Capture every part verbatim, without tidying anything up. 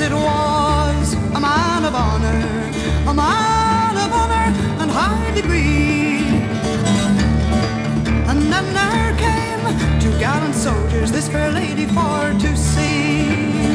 it was a man of honor, a man of honor and high degree. And then there came two gallant soldiers, this fair lady for to see.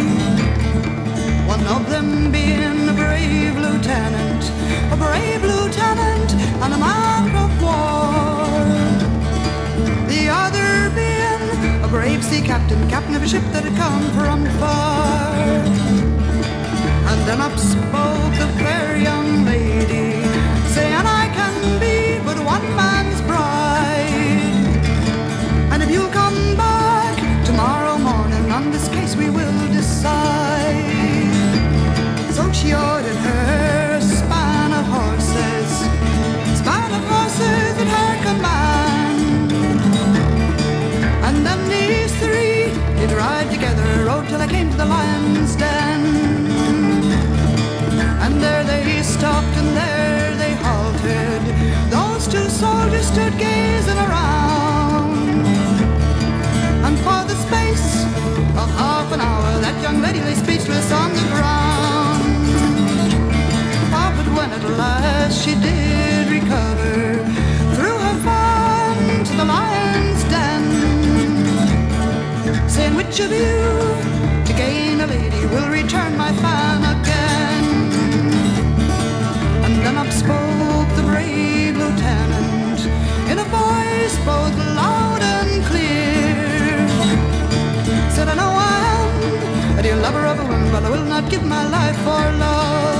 One of them being a brave lieutenant, a brave lieutenant and a man of war. The other being a brave sea captain, captain of a ship that had come from far. And then up spoke the fair young lady, saying, I can be but one man's bride. And if you'll come back tomorrow morning, on this case we will decide. So she ordered her span of horses, span of horses at her command. And then these three did ride together, rode till they came to the lion's den. And there they stopped and there they halted. Those two soldiers stood gazing around. And for the space of half an hour that young lady lay speechless on the ground. Ah, but when at last she did recover, threw her fan to the lion's den, saying, which of you to gain a lady will return my fan again? And then up spoke the brave lieutenant in a voice both loud and clear, said, I know I am a dear lover of a woman, but I will not give my life for love.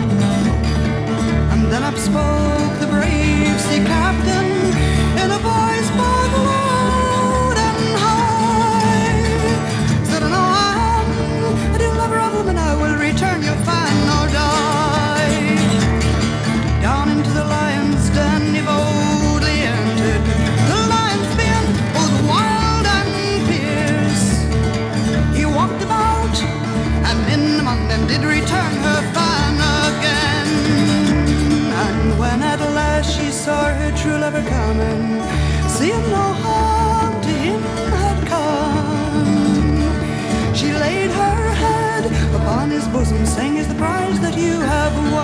And then up spoke the brave sea captain in a voice both loud and high, said, I know I am a dear lover of a woman, I will return your fan or die. Down into the lion's den he boldly entered, the lions being both wild and fierce. He walked about, and in among them did return her fan again. And when at last she saw her true lover coming, seeing no harm to him had come, she laid her head upon his bosom, saying, is the prize that you have won.